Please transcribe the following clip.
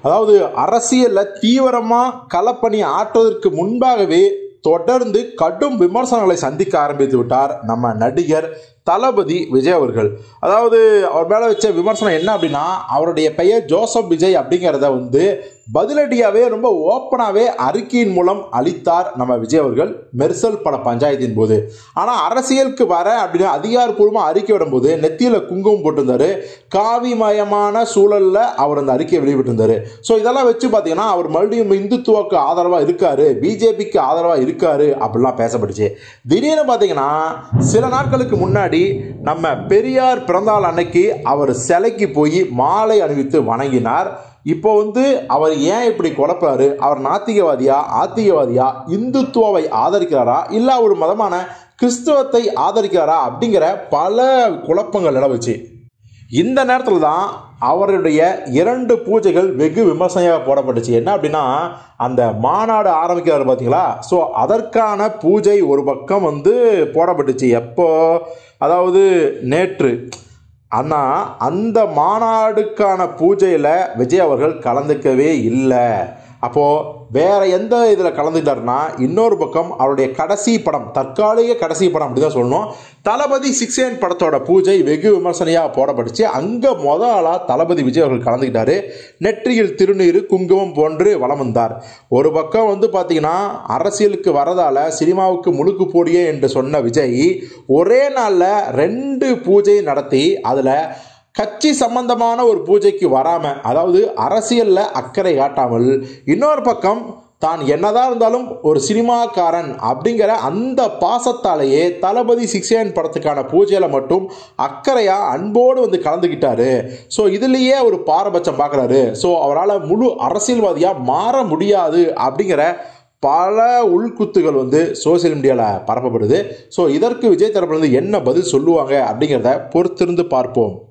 அதாவது அரசியலில் தீவிரமாக களப்பணி ஆற்றுவதற்கு முன்பாகவே தொடர்ந்து கடும் விமர்சனங்களை சந்திக்க ஆரம்பித்து விட்டார் நம்ம நடிகர் தளபதி விஜய் அவர்கள். அதாவது அவர் மேலே வச்ச விமர்சனம் என்ன அப்படின்னா, அவருடைய பெயர் ஜோசப் விஜய் அப்படிங்கிறத பதிலடியாகவே ரொம்ப ஓப்பனாகவே அறிக்கையின் மூலம் அளித்தார் நம்ம விஜய் அவர்கள் மெர்சல் பட பஞ்சாயத்தின் போது. ஆனால் அரசியலுக்கு வர அப்படின்னு அதிகாரப்பூர்வமாக அறிக்கை விடும்போது நெத்தியில் குங்குமம் போட்டிருந்தாரு. காவிமயமான சூழலில் அவர் அந்த அறிக்கையை வெளியிட்டிருந்தார். ஸோ இதெல்லாம் வச்சு பார்த்தீங்கன்னா அவர் மறுபடியும் இந்துத்துவக்கு ஆதரவாக இருக்காரு, பிஜேபிக்கு ஆதரவாக இருக்காரு அப்படிலாம் பேசப்பட்டுச்சு. திடீர்னு பார்த்தீங்கன்னா சில நாட்களுக்கு முன்னாடி நம்ம பெரியார் பிறந்தநாள் அன்னைக்கு அவர் சிலைக்கு போய் மாலை அணிவித்து வணங்கினார். இப்போ அவர் ஏன் இப்படி குழப்பாரு? அவர் நாத்திகவாதியா, ஆத்திகவாதியா, இந்துத்துவாவை ஆதரிக்கிறாரா, இல்லை ஒரு மதமான கிறிஸ்தவத்தை ஆதரிக்கிறாரா அப்படிங்கிற பல குழப்பங்கள் நிலவுச்சு. இந்த நேரத்தில் தான் அவருடைய 2 பூஜைகள் வெகு விமர்சனையாக போடப்பட்டுச்சு. என்ன அப்படின்னா, அந்த மாநாடு ஆரம்பிக்கிறாரு பார்த்தீங்களா, ஸோ அதற்கான பூஜை ஒரு பக்கம் போடப்பட்டுச்சு. எப்போ? அதாவது நேற்று. ஆனால் அந்த மாநாடுக்கான பூஜையில் விஜய் அவர்கள் கலந்துக்கவே இல்லை. அப்போது வேறு எந்த இதில் கலந்துக்கிட்டாருன்னா, இன்னொரு பக்கம் அவருடைய கடைசி படம், தற்காலிக கடைசி படம் அப்படி தான் சொல்லணும், தளபதி 69 படத்தோட பூஜை வெகு விமர்சனையாக போடப்பட்டுச்சு. அங்கே ஆளாக தளபதி விஜய் அவர்கள் கலந்துக்கிட்டாரு. நெற்றியில் திருநீர், குங்குமம் போன்று வலம் வந்தார். ஒரு பக்கம் பார்த்தீங்கன்னா அரசியலுக்கு வரதால் சினிமாவுக்கு முழுக்கு போடியே என்று சொன்ன விஜய் ஒரே நாளில் 2 பூஜை நடத்தி அதில் கட்சி சம்பந்தமான ஒரு பூஜைக்கு வராமல், அதாவது அரசியலில் அக்கறை காட்டாமல், இன்னொரு பக்கம் தான் என்னதான் இருந்தாலும் ஒரு சினிமாக்காரன் அப்படிங்கிற அந்த பாசத்தாலேயே தளபதி 69 படத்துக்கான பூஜையில் மட்டும் அக்கறையாக அன்போடு கலந்துக்கிட்டாரு. ஸோ இதுலேயே ஒரு பாரபட்சம் பார்க்குறாரு. ஸோ அவரால் முழு அரசியல்வாதியாக மாற முடியாது அப்படிங்கிற பல உள்குத்துகள் சோசியல் மீடியாவில் பரப்பப்படுது. ஸோ இதற்கு விஜய் தரப்புலேருந்து என்ன பதில் சொல்லுவாங்க அப்படிங்கிறத பொறுத்திருந்து பார்ப்போம்.